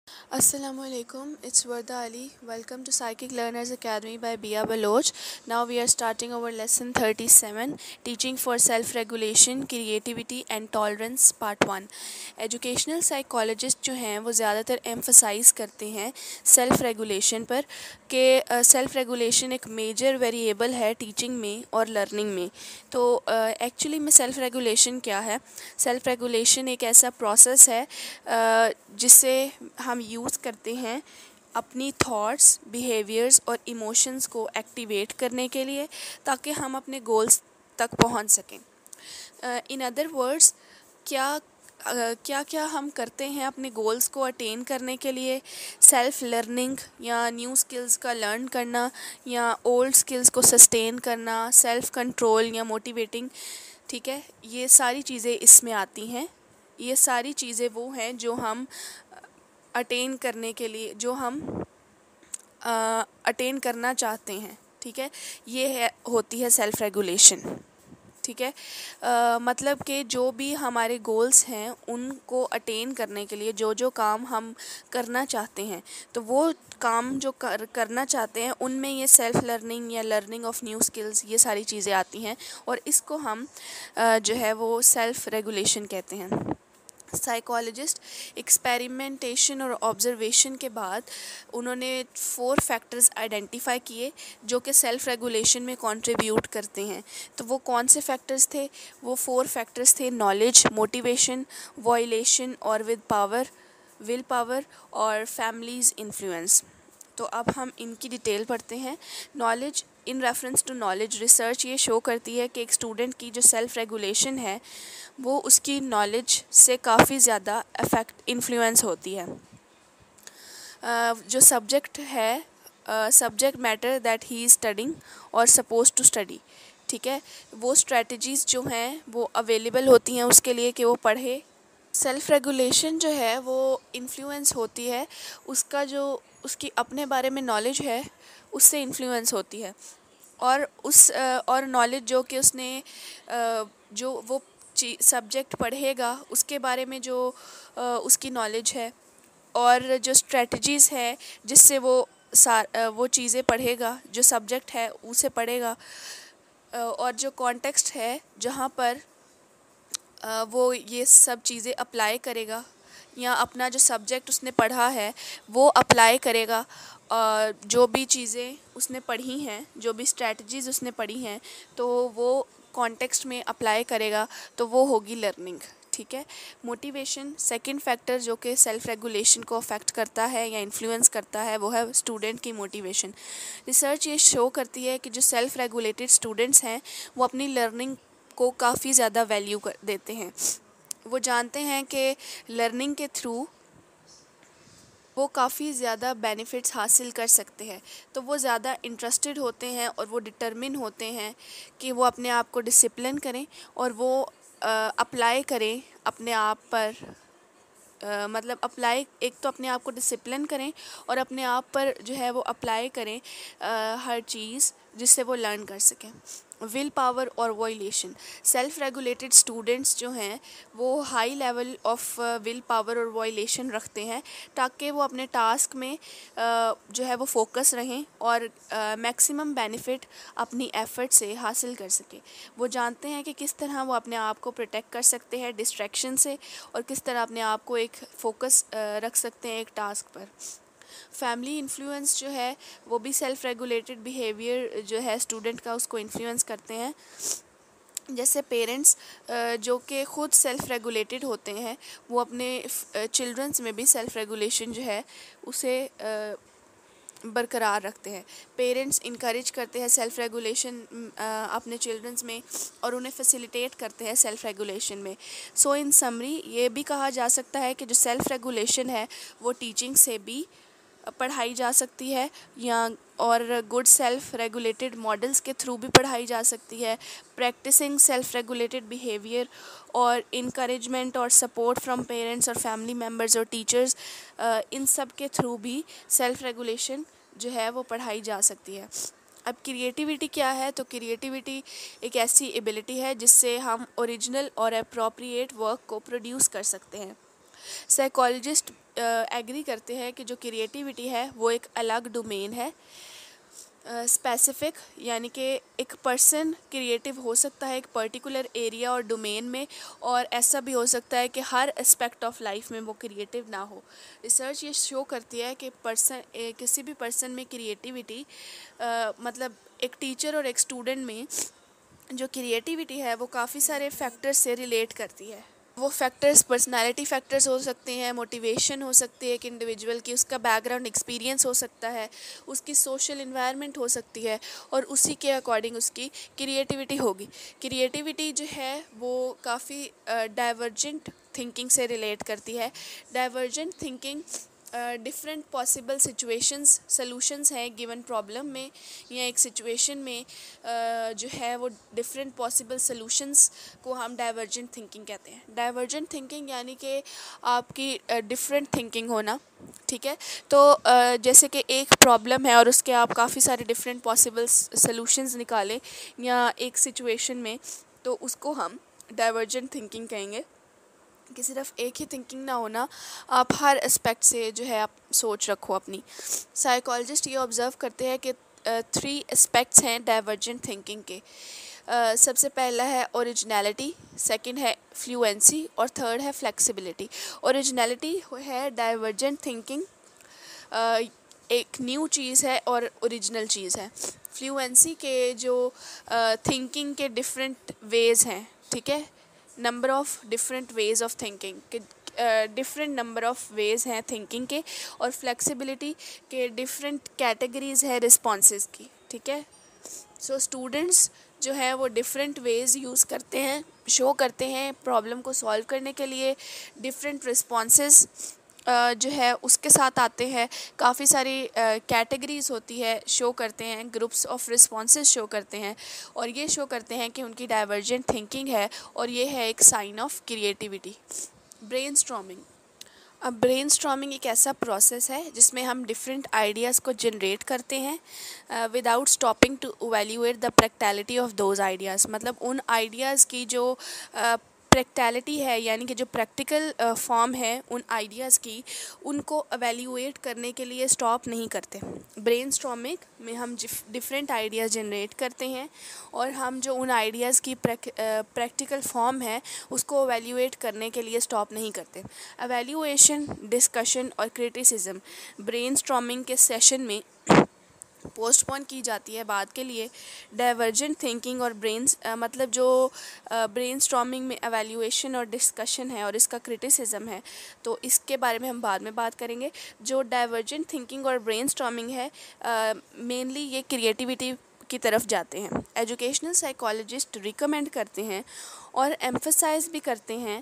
Assalamualaikum, it's Warda Ali. Welcome to Psychic Learners Academy by Bia Baloch. Now we are starting our lesson 37, Teaching for Self-Regulation, Creativity and Tolerance, Part 1. Educational psychologist जो हैं वो ज़्यादातर emphasise करते हैं self regulation पर कि self regulation एक major variable है टीचिंग में और लर्निंग में। तो एक्चुअली में सेल्फ़ रेगुलेशन क्या है? सेल्फ़ रेगुलेशन एक ऐसा प्रोसेस है जिसे हम यूज़ करते हैं अपनी थॉट्स, बिहेवियर्स और इमोशंस को एक्टिवेट करने के लिए, ताकि हम अपने गोल्स तक पहुंच सकें। इन अदर वर्ड्स, क्या क्या क्या हम करते हैं अपने गोल्स को अटेन करने के लिए? सेल्फ लर्निंग या न्यू स्किल्स का लर्न करना, या ओल्ड स्किल्स को सस्टेन करना, सेल्फ कंट्रोल या मोटिवेटिंग। ठीक है, ये सारी चीज़ें इसमें आती हैं। ये सारी चीज़ें वो हैं जो हम अटेन करने के लिए, जो हम अटेन करना चाहते हैं। ठीक है, ये है होती है सेल्फ रेगुलेशन। ठीक है, मतलब कि जो भी हमारे गोल्स हैं उनको अटेन करने के लिए जो जो काम हम करना चाहते हैं, तो वो काम जो करना चाहते हैं उनमें ये सेल्फ लर्निंग या लर्निंग ऑफ न्यू स्किल्स, ये सारी चीज़ें आती हैं, और इसको हम जो है वो सेल्फ रेगुलेशन कहते हैं। साइकोलॉजिस्ट एक्सपेरिमेंटेशन और ऑब्जर्वेशन के बाद उन्होंने 4 फैक्टर्स आइडेंटिफाई किए जो कि सेल्फ रेगुलेशन में कंट्रीब्यूट करते हैं। तो वो कौन से फैक्टर्स थे? वो 4 फैक्टर्स थे: नॉलेज, मोटिवेशन, वॉयलेशन और विल पावर और फैमिलीज़ इन्फ्लुएंस। तो अब हम इनकी डिटेल पढ़ते हैं। Knowledge, in reference to knowledge, research ये शो करती है कि एक स्टूडेंट की जो सेल्फ रेगुलेशन है वो उसकी नॉलेज से काफ़ी ज़्यादा इन्फ्लुएंस होती है। जो सब्जेक्ट है, subject matter that he is studying और सपोज टू स्टडी। ठीक है, वो स्ट्रेटजीज़ जो हैं वो अवेलेबल होती हैं उसके लिए कि वो पढ़े। सेल्फ़ रेगुलेशन जो है वो इन्फ्लुएंस होती है उसका जो उसकी अपने बारे में नॉलेज है उससे इन्फ्लुएंस होती है, और और नॉलेज जो कि उसने जो वो सब्जेक्ट पढ़ेगा उसके बारे में जो उसकी नॉलेज है, और जो स्ट्रेटजीज़ है जिससे वो चीज़ें पढ़ेगा, जो सब्जेक्ट है उसे पढ़ेगा, और जो कॉन्टेक्स्ट है जहाँ पर वो ये सब चीज़ें अप्लाई करेगा, या अपना जो सब्जेक्ट उसने पढ़ा है वो अप्लाई करेगा। जो भी चीज़ें उसने पढ़ी हैं, जो भी स्ट्रेटजीज़ उसने पढ़ी हैं, तो वो कॉन्टेक्स्ट में अप्लाई करेगा, तो वो होगी लर्निंग। ठीक है, मोटिवेशन, सेकंड फैक्टर जो कि सेल्फ रेगुलेशन को अफेक्ट करता है या इन्फ्लुएंस करता है, वो है स्टूडेंट की मोटिवेशन। रिसर्च ये शो करती है कि जो सेल्फ रेगुलेटेड स्टूडेंट्स हैं वो अपनी लर्निंग को काफ़ी ज़्यादा वैल्यू देते हैं। वो जानते हैं कि लर्निंग के थ्रू वो काफ़ी ज़्यादा बेनिफिट्स हासिल कर सकते हैं, तो वो ज़्यादा इंटरेस्टेड होते हैं और वो डिटरमिन होते हैं कि वो अपने आप को डिसिप्लिन करें और वो अप्लाई करें अपने आप पर। मतलब अप्लाई, एक तो अपने आप को डिसिप्लिन करें और अपने आप पर जो है वो अप्लाई करें हर चीज़ जिससे वो लर्न कर सकें। विल पावर और वॉयलेशन, सेल्फ रेगुलेटेड स्टूडेंट्स जो हैं वो high level of will power और वॉयलेशन रखते हैं, ताकि वो अपने टास्क में जो है वो फोकस रहें और मैक्सिमम बेनिफिट अपनी एफ़र्ट से हासिल कर सकें। वो जानते हैं कि किस तरह वो अपने आप को प्रोटेक्ट कर सकते हैं डिस्ट्रैक्शन से, और किस तरह अपने आप को एक फ़ोकस रख सकते हैं एक टास्क पर। फैमिली इन्फ्लुएंस जो है वो भी सेल्फ रेगुलेटेड बिहेवियर जो है स्टूडेंट का उसको इन्फ्लुएंस करते हैं। जैसे पेरेंट्स जो कि ख़ुद सेल्फ रेगुलेटेड होते हैं वो अपने चिल्ड्रंस में भी सेल्फ रेगुलेशन जो है उसे बरकरार रखते हैं। पेरेंट्स इनकरेज करते हैं सेल्फ रेगुलेशन अपने चिल्ड्रंस में और उन्हें फैसिलिटेट करते हैं सेल्फ रेगुलेशन में। सो इन समरी ये भी कहा जा सकता है कि जो सेल्फ रेगुलेशन है वो टीचिंग से भी पढ़ाई जा सकती है, या और गुड सेल्फ रेगुलेटेड मॉडल्स के थ्रू भी पढ़ाई जा सकती है। प्रैक्टिसिंग सेल्फ रेगुलेटेड बिहेवियर और इनकरेजमेंट और सपोर्ट फ्रॉम पेरेंट्स और फैमिली मेम्बर्स और टीचर्स, इन सब के थ्रू भी सेल्फ रेगुलेशन जो है वो पढ़ाई जा सकती है। अब क्रिएटिविटी क्या है? तो क्रिएटिविटी एक ऐसी एबिलिटी है जिससे हम ओरिजिनल और अप्रोप्रिएट वर्क को प्रोड्यूस कर सकते हैं। साइकोलॉजिस्ट एग्री करते हैं कि जो क्रिएटिविटी है वो एक अलग डोमेन है, स्पेसिफिक, यानी कि एक पर्सन क्रिएटिव हो सकता है एक पर्टिकुलर एरिया और डोमेन में, और ऐसा भी हो सकता है कि हर एस्पेक्ट ऑफ लाइफ में वो क्रिएटिव ना हो। रिसर्च ये शो करती है कि किसी भी पर्सन में क्रिएटिविटी मतलब एक टीचर और एक स्टूडेंट में जो क्रिएटिविटी है वो काफ़ी सारे फैक्टर्स से रिलेट करती है। वो फैक्टर्स पर्सनालिटी फैक्टर्स हो सकते हैं, मोटिवेशन हो सकती है एक इंडिविजुअल की, उसका बैकग्राउंड एक्सपीरियंस हो सकता है, उसकी सोशल इन्वायरमेंट हो सकती है, और उसी के अकॉर्डिंग उसकी क्रिएटिविटी होगी। क्रिएटिविटी जो है वो काफ़ी डाइवर्जेंट थिंकिंग से रिलेट करती है। Divergent thinking different possible situations solutions हैं गिवन प्रॉब्लम में, या एक सिचुएशन में जो है वो डिफरेंट पॉसिबल सॉल्यूशंस को हम डाइवर्जेंट थिंकिंग कहते हैं। डाइवर्जेंट थिंकिंग यानी कि आपकी डिफरेंट थिंकिंग होना, ठीक है। तो जैसे कि एक प्रॉब्लम है और उसके आप काफ़ी सारे डिफरेंट पॉसिबल सॉल्यूशंस निकालें या एक सिचुएशन में, तो उसको हम डाइवर्जेंट थिंकिंग कहेंगे। कि सिर्फ एक ही थिंकिंग ना होना, आप हर एस्पेक्ट से जो है आप सोच रखो अपनी। साइकोलॉजिस्ट ये ऑब्ज़र्व करते हैं कि 3 एस्पेक्ट्स हैं डाइवर्जेंट थिंकिंग के। सबसे पहला है ओरिजिनलिटी, सेकंड है फ्लुएंसी और थर्ड है फ्लेक्सिबिलिटी। ओरिजिनलिटी है डाइवर्जेंट थिंकिंग, एक न्यू चीज़ है और ओरिजिनल चीज़ है। फ्लुएंसी के जो थिंकिंग के डिफरेंट वेज़ हैं, ठीक है, number of different ways of thinking के डिफरेंट नंबर ऑफ़ वेज़ हैं थिंकिंग के, और फ्लेक्सिबिलिटी के डिफरेंट कैटेगरीज़ है रिस्पॉन्सेज की, ठीक है। सो स्टूडेंट्स जो है वो डिफरेंट वेज़ यूज़ करते हैं, शो करते हैं प्रॉब्लम को सॉल्व करने के लिए। डिफरेंट रिस्पॉन्सेज जो है उसके साथ आते हैं, काफ़ी सारी कैटेगरीज़ होती है, शो करते हैं, ग्रुप्स ऑफ रिस्पॉन्सेज शो करते हैं, और ये शो करते हैं कि उनकी डाइवर्जेंट थिंकिंग है, और ये है एक साइन ऑफ क्रिएटिविटी। ब्रेनस्टॉर्मिंग। अब ब्रेनस्टॉर्मिंग एक ऐसा प्रोसेस है जिसमें हम डिफरेंट आइडियाज़ को जनरेट करते हैं without stopping to evaluate the practicality of those ideas. मतलब उन आइडियाज़ की जो प्रैक्टिकलिटी है, यानी कि जो प्रैक्टिकल फॉर्म है उन आइडियाज़ की, उनको एवेल्यूएट करने के लिए स्टॉप नहीं करते। ब्रेनस्टॉर्मिंग में हम डिफरेंट आइडियाज़ जनरेट करते हैं, और हम जो उन आइडियाज़ की प्रैक्टिकल फॉर्म है उसको एवेल्यूएट करने के लिए स्टॉप नहीं करते। एवेल्यूएशन, डिस्कशन और क्रिटिसिज्म ब्रेनस्टॉर्मिंग के सेशन में पोस्टपोन की जाती है बाद के लिए। डाइवर्जेंट थिंकिंग और मतलब जो ब्रेनस्टॉर्मिंग में एवेल्यूएशन और डिस्कशन है और इसका क्रिटिसिज्म है, तो इसके बारे में हम बाद में बात करेंगे। जो डाइवर्जेंट थिंकिंग और ब्रेनस्टॉर्मिंग है मेनली ये क्रिएटिविटी की तरफ जाते हैं। एजुकेशनल साइकोलॉजिस्ट रिकमेंड करते हैं और एम्फसाइज भी करते हैं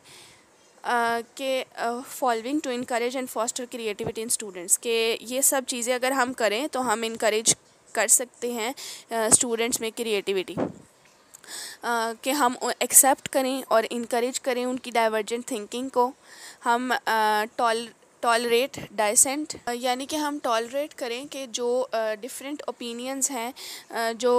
कि following to encourage and foster creativity in students, के ये सब चीज़ें अगर हम करें तो हम इनकरेज कर सकते हैं स्टूडेंट्स में क्रिएटिविटी, कि हम एक्सेप्ट करें और इनकरेज करें उनकी डाइवर्जेंट थिंकिंग को। हम टॉलरेट डाइसेंट, यानी कि हम टॉलरेट करें कि जो डिफरेंट ओपिनियंस हैं, जो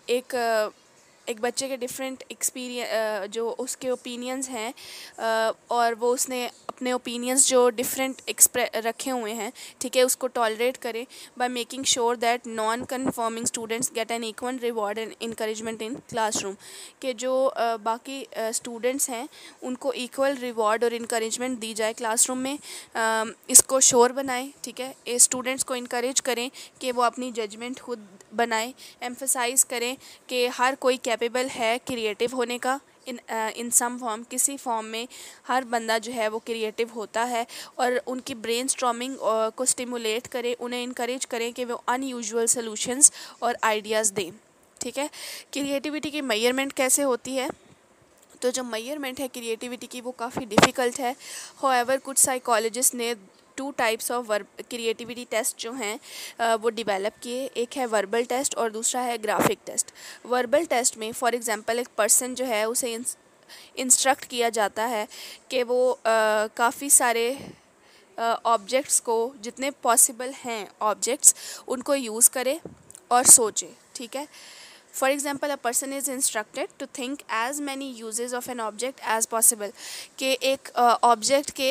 एक बच्चे के डिफरेंट जो उसके ओपिनियंस हैं, और वो उसने अपने ओपिनियंस जो डिफरेंट रखे हुए हैं, ठीक है, उसको टॉलरेट करें by making sure that non conforming students get an equal reward and encouragement in classroom, कि जो बाकी स्टूडेंट्स हैं उनको इक्वल रिवॉर्ड और इनकरेजमेंट दी जाए क्लासरूम में। इसको श्योर बनाएं, ठीक है, स्टूडेंट्स को इनकरेज करें कि वो अपनी जजमेंट खुद बनाएं। एम्फसाइज़ करें कि हर कोई कैपेबल है क्रिएटिव होने का, इन सम फॉर्म, किसी फॉर्म में हर बंदा जो है वो क्रिएटिव होता है, और उनकी ब्रेनस्टॉर्मिंग को स्टिमुलेट करें, उन्हें इनकरेज करें कि वो अनयूजुअल सॉल्यूशंस और आइडियाज़ दें, ठीक है। क्रिएटिविटी की मेजरमेंट कैसे होती है? तो जो मेजरमेंट है क्रिएटिविटी की वो काफ़ी डिफ़िकल्ट है। हाउएवर कुछ साइकोलॉजिस्ट ने 2 टाइप्स ऑफ क्रिएटिविटी टेस्ट जो हैं वो डेवलप किए। एक है वर्बल टेस्ट और दूसरा है ग्राफिक टेस्ट। वर्बल टेस्ट में फॉर एग्जांपल एक पर्सन जो है उसे इंस्ट्रक्ट किया जाता है कि वो काफ़ी सारे ऑब्जेक्ट्स को, जितने पॉसिबल हैं ऑब्जेक्ट्स, उनको यूज़ करे और सोचे, ठीक है। For example, a person is instructed to think as many uses of an object as possible, कि एक ऑब्जेक्ट के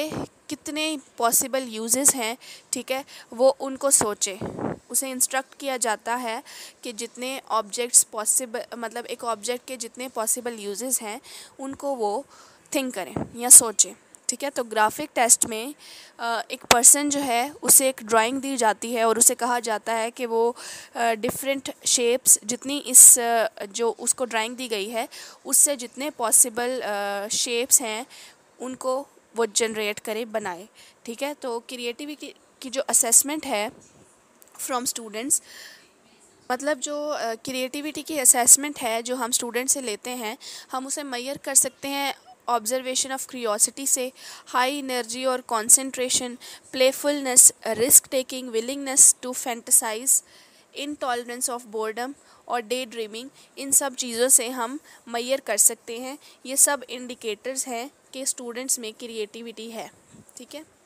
कितने पॉसिबल यूजेस हैं, ठीक है, वो उनको सोचे। उसे इंस्ट्रक्ट किया जाता है कि जितने ऑब्जेक्ट्स पॉसिबल, मतलब एक ऑब्जेक्ट के जितने पॉसिबल यूजेस हैं उनको वो थिंक करें या सोचें, ठीक है। तो ग्राफिक टेस्ट में एक पर्सन जो है उसे एक ड्राइंग दी जाती है और उसे कहा जाता है कि वो डिफरेंट शेप्स, जितनी इस जो उसको ड्राइंग दी गई है उससे जितने पॉसिबल शेप्स हैं उनको वो जनरेट करे, बनाए, ठीक है। तो क्रिएटिविटी की जो असेसमेंट है फ्रॉम स्टूडेंट्स, मतलब जो क्रिएटिविटी की असेसमेंट है जो हम स्टूडेंट से लेते हैं, हम उसे मेजर कर सकते हैं ऑब्जर्वेशन ऑफ क्यूरियोसिटी से, हाई एनर्जी और concentration, playfulness, risk taking, willingness to fantasize, intolerance of boredom और डे ड्रीमिंग। इन सब चीज़ों से हम मेजर कर सकते हैं। ये सब इंडिकेटर्स हैं कि स्टूडेंट्स में क्रिएटिविटी है, ठीक है।